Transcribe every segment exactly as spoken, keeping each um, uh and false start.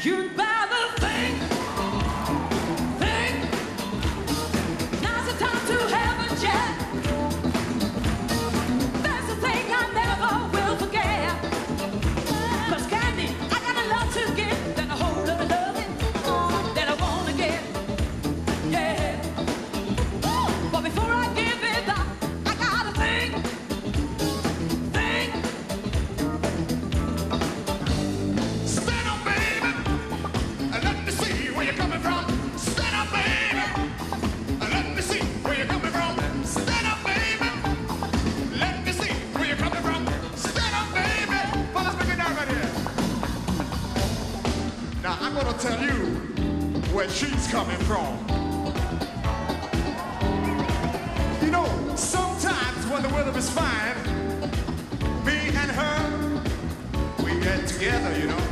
You'd better think, think. Now's the time to have a chat. That's the thing I never will forget. 'Cause Candy, I got a lot to give, then a whole lot of loving that I wanna get. Yeah. But before I give it up, I gotta think, think. Stand up, baby, and let me see where you're coming from. Stand up, baby, and let me see where you're coming from. Stand up, baby, let me see where you're coming from. Stand up, baby. Well, let's break it down right here. Now, I'm gonna tell you where she's coming from. You know, sometimes when the weather is fine, me and her, we get together, you know.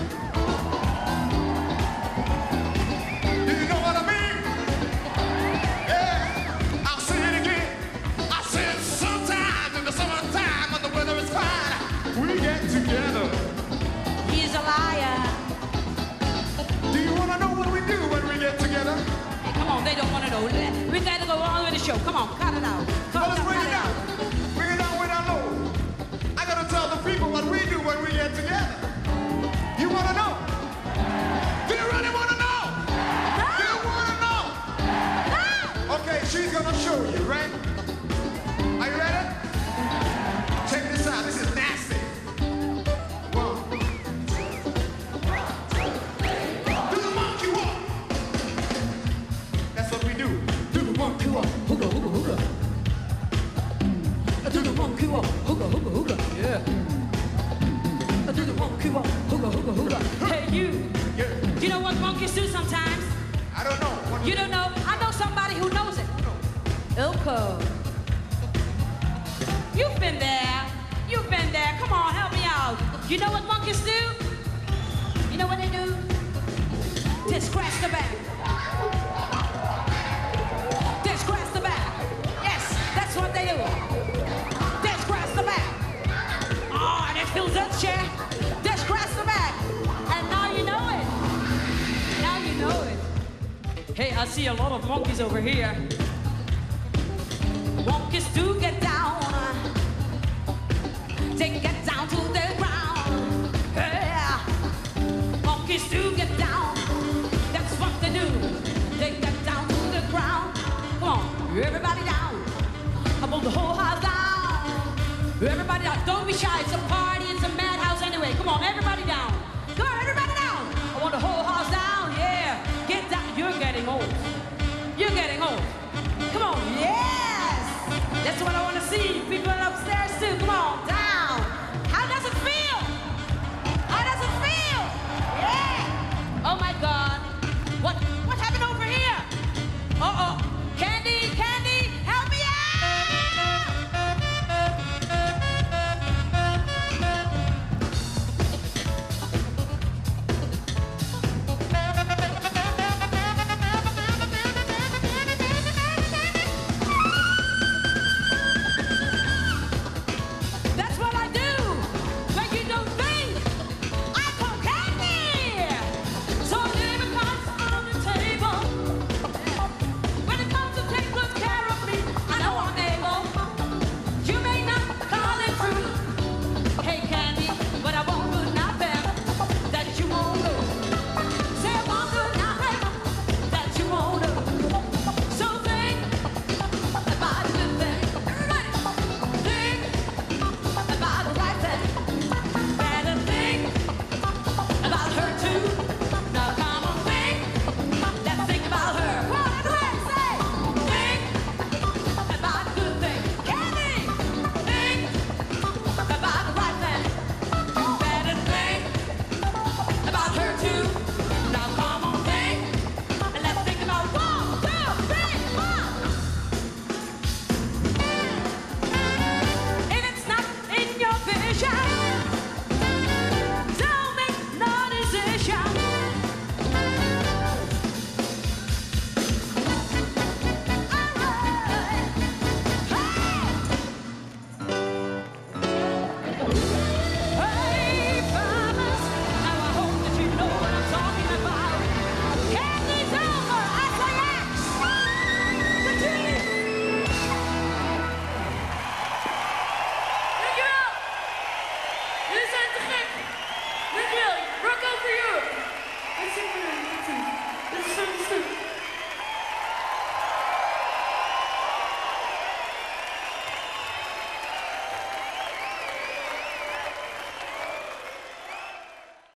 Do you know what I mean? Yeah, I'll say it again. I said sometimes in the summertime when the weather is fine, we get together. He's a liar. Do you want to know what we do when we get together? Hey, come on, they don't want to know. We got to go on with the show. Come on, cut it out. Cut Well, it let's out, bring cut it it down. out. Bring it down way down low. I gotta tell the people what we do when we get together. You wanna know? Do you really wanna know? Do you wanna know? Okay, she's gonna show you, right? Are you ready? Check this out. This is nasty. One, two, do the monkey walk. That's what we do. Do the monkey walk, hooga, hooga, hooga. Do the monkey walk, hooga, hooga, hooga. Yeah. Do the monkey walk, hooga, hooga, hooga. Hey, you. Yeah. Do you know what monkeys do sometimes? I don't know. What You don't know? I know somebody who knows it. Ulco. You've been there. You've been there. Come on, help me out. You know what monkeys do? You know what they do? They scratch the back. They scratch the back. Yes, that's what they do. They scratch the back. Oh, and it feels that chair. They scratch the back. And now you know it. Now you know it. Hey, I see a lot of monkeys over here. Monkeys do get down. They get down to the ground. Yeah. Monkeys do get down. That's what they do. They get down to the ground. Come on, everybody down. I want the whole house down. Everybody down. Don't be shy. It's a party. It's a madhouse anyway. Come on, everybody down. Come on, everybody down. I want the whole house down. Yeah. Get down. You're getting old. You're getting old. Come on. Yes. That's what I want to see. People upstairs too. Come on, down. How does it feel? How does it feel? Yeah. Oh my God. What? What happened over here? Uh oh. Candy, Candy, help me out! super. This is so, so